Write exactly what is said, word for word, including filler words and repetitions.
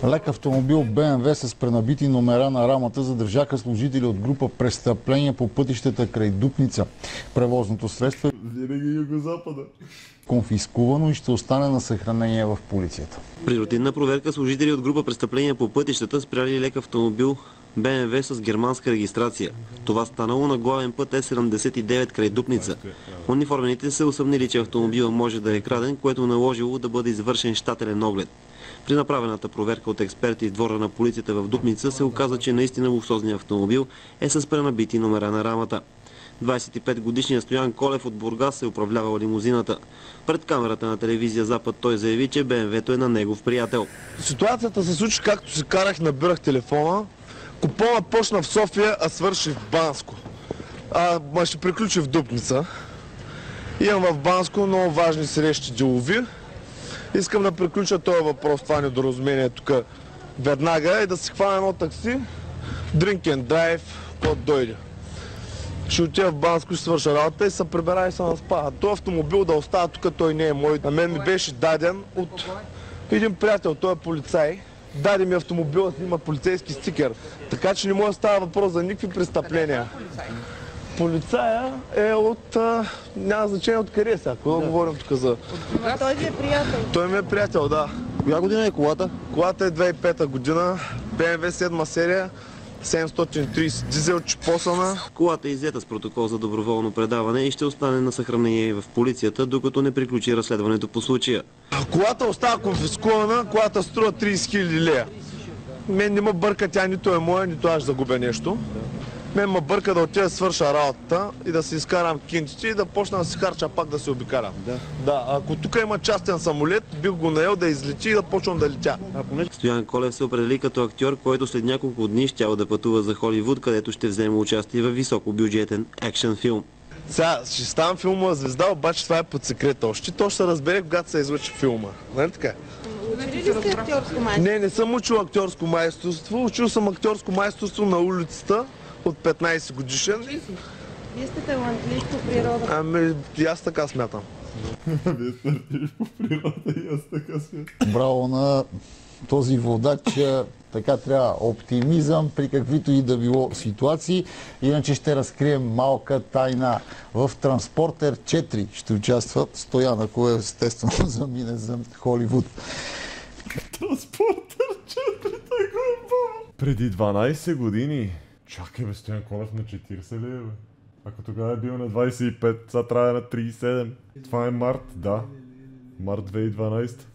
Лек автомобил Б М В с пренабити номера на рамата задържаха служители от група престъпления по пътищата край Дупница. Превозното средство е винаги югозапада. Конфискувано и ще остане на съхранение в полицията. При рутинна проверка служители от група престъпления по пътищата спряли лек автомобил Б М В с германска регистрация. Това станало на главен път Е седемдесет и девет край Дупница. Униформените се усъмнили, че автомобилът може да е краден, което наложило да бъде извършен щателен оглед. При направената проверка от експерти в двора на полицията в Дупница се оказа, че наистина луксозният автомобил е с пренабити номера на рамата. двадесет и пет годишният Стоян Колев от Бургас е управлявал лимузината. Пред камерата на телевизия Запад той заяви, че Б М В-то е на негов приятел. Ситуацията се случи както си карах, набирах телефона. Купона почна в София, а свърши в Банско. А, ма ще приключи в Дупница. Имам в Банско много важни срещи делови. Искам да приключа този въпрос, това недоразумение тук веднага и да си хвана едно такси, drink and drive, код дойде. Ще отида в Банско, ще свърша работа и се прибера и се наспа. А този автомобил да остава тук, той не е мой. На мен ми беше даден от един приятел, той е полицай. Даде ми автомобила, има полицейски стикер. Така че не може да става въпрос за никакви престъпления. Полицая е от... А, няма значение от къде сега, какво да говорим тук за... А той ви е приятел? Той ми е приятел, да. Коя година е колата? Колата е две хиляди и пета година, Б М В седма серия, седемстотин и тридесет дизел, чипосана. Колата е иззета с протокол за доброволно предаване и ще остане на съхранение в полицията, докато не приключи разследването по случая. Колата остава конфискувана, колата струва тридесет хиляди лея. Мен не ме бърка, тя нито е моя, нито аз загубя нещо. Мен ме бърка да отида да свърша работата и да си изкарам кинтите и да почна да си харча пак да се обикарам. Да. Да, ако тук има частен самолет, бих го наел да излети и да почвам да летя. Стоян Колев се определи като актьор, който след няколко дни щял да пътува за Холивуд, където ще вземе участие в високобюджетен екшен филм. Сега ще ставам филмова звезда, обаче това е под секрет още. То ще се разбере, когато се излъчи филма. Нали така? Учили ли сте актьорско майсторство? Не, не съм учил актьорско майсторство. Учил съм актьорско майсторство на улицата от петнадесет годишен. Вие сте талантлив по природа. Ами, и аз така смятам. Вие стартиш по природа и аз така смятам. Браво на този водач. Така трябва оптимизъм при каквито и да било ситуации. Иначе ще разкрием малка тайна. В Транспортер четири ще участва Стоян, ако е естествено замине за Холивуд. Транспортер четири, той го е баба. Преди дванадесет години. Чакай бе, Стоян Колев на четиридесет ли е бе? Ако тогава е бил на двадесет и пет, сега трябва на тридесет и седем. Това е март, да. Март две хиляди и дванадесета.